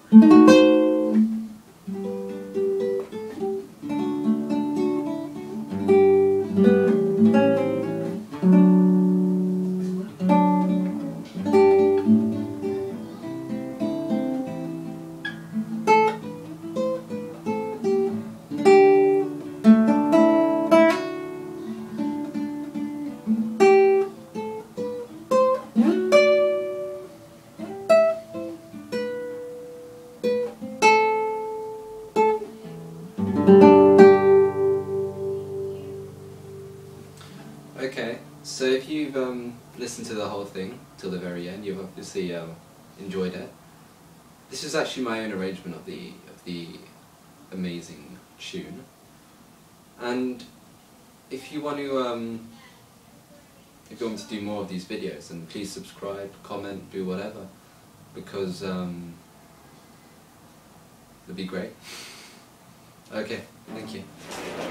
Okay, so if you've listened to the whole thing till the very end, you've obviously enjoyed it. This is actually my own arrangement of the amazing tune. And if you want to if you want me to do more of these videos, then please subscribe, comment, do whatever, because it'd be great. Okay, thank you.